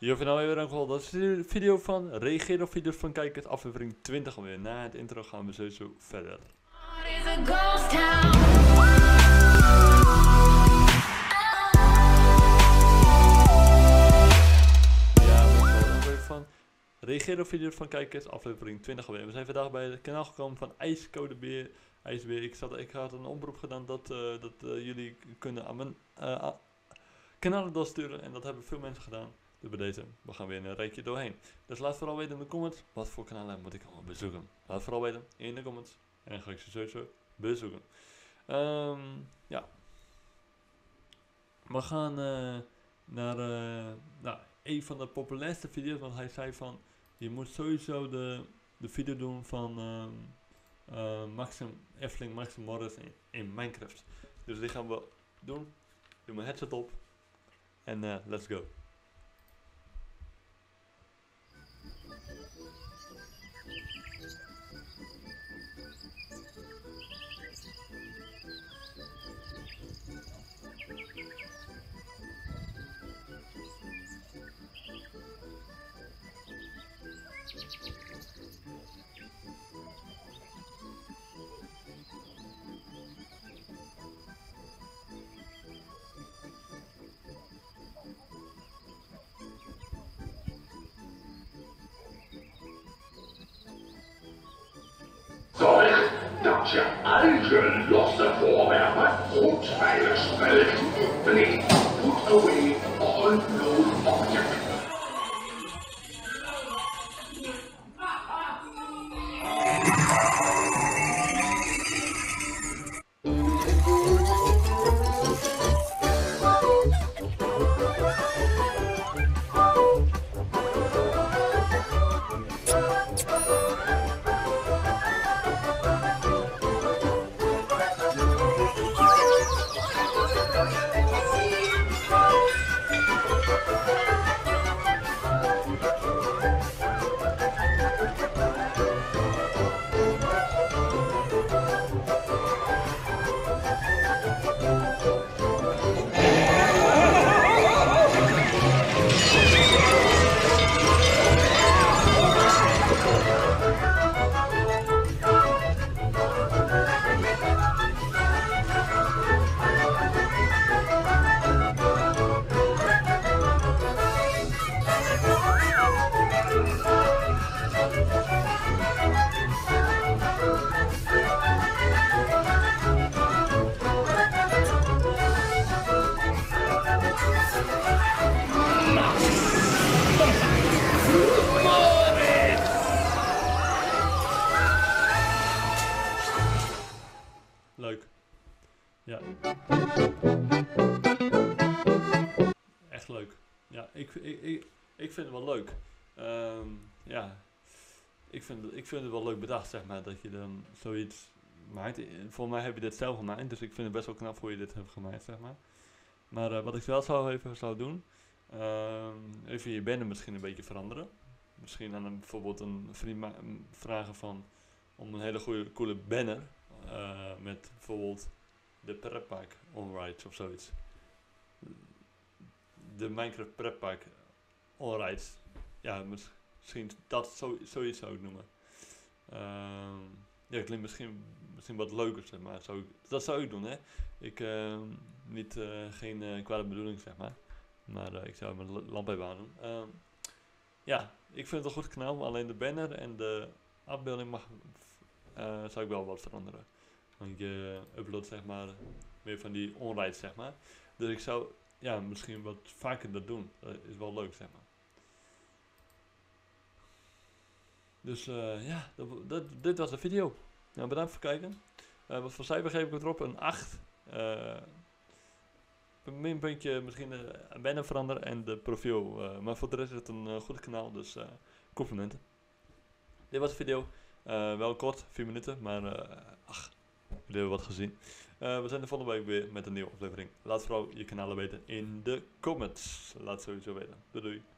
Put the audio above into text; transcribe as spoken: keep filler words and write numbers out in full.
Hier van nou weer een geval. Dat is de video van reageer op video's van kijkers, aflevering twintig alweer. Na het intro gaan we sowieso verder. Ja, we gaan van reageer op video's van kijkers, aflevering twintig alweer. We zijn vandaag bij het kanaal gekomen van IJscodebeer. IJsbeer. Ik, zat, ik had een oproep gedaan dat, uh, dat uh, jullie kunnen aan mijn uh, kanaal doorsturen en dat hebben veel mensen gedaan. Dus bij deze, we gaan weer een rijtje doorheen. Dus laat vooral weten in de comments, wat voor kanalen moet ik allemaal bezoeken. Laat vooral weten in de comments en dan ga ik ze sowieso bezoeken. Um, ja. We gaan uh, naar uh, nou, een van de populairste video's, want hij zei van, je moet sowieso de, de video doen van um, uh, Maxim, Efteling Maxim Morris in, in Minecraft. Dus die gaan we doen. Doe mijn headset op en uh, let's go. Zorg dat je eigen losse voorwerpen goed veilig spelt. Please put away all loose objects. Leuk. Ja. Echt leuk. Ja, ik, ik, ik, ik vind het wel leuk. Um, ja. Ik vind, ik vind het wel leuk bedacht, zeg maar, dat je dan zoiets maakt. Volgens mij heb je dit zelf gemaakt, dus ik vind het best wel knap hoe je dit hebt gemaakt, zeg maar. Maar uh, wat ik wel zou even zou doen, um, even je banner misschien een beetje veranderen. Misschien aan een, bijvoorbeeld een vriend vragen van, om een hele goede, coole banner. Uh, met bijvoorbeeld de Prep Park onrides of zoiets. De Minecraft Prep Park onrides. Ja, misschien dat zo, zoiets zou ik noemen. Uh, ja, het klinkt misschien, misschien wat leuker, zeg maar. Zou ik, dat zou ik doen, hè. Ik, uh, niet, uh, geen uh, kwade bedoeling, zeg maar. Maar uh, ik zou mijn lamp even aan doen. Uh, ja, ik vind het een goed kanaal, maar alleen de banner en de afbeelding mag, uh, zou ik wel wat veranderen. Want je uploadt, zeg maar, meer van die onrides, zeg maar. Dus ik zou, ja, misschien wat vaker dat doen. Dat is wel leuk, zeg maar. Dus uh, ja, dat, dat, dit was de video. Nou, bedankt voor het kijken. Uh, wat voor cijfer geef ik erop? Een acht. Uh, een minpuntje, misschien uh, een banner veranderen en de profiel. Uh, maar voor de rest is het een uh, goed kanaal, dus uh, complimenten. Dit was de video. Uh, wel kort, vier minuten, maar uh, ach, jullie hebben wat gezien. Uh, we zijn de volgende week weer met een nieuwe aflevering. Laat vooral je kanalen weten in de comments. Laat het sowieso weten. Doei doei.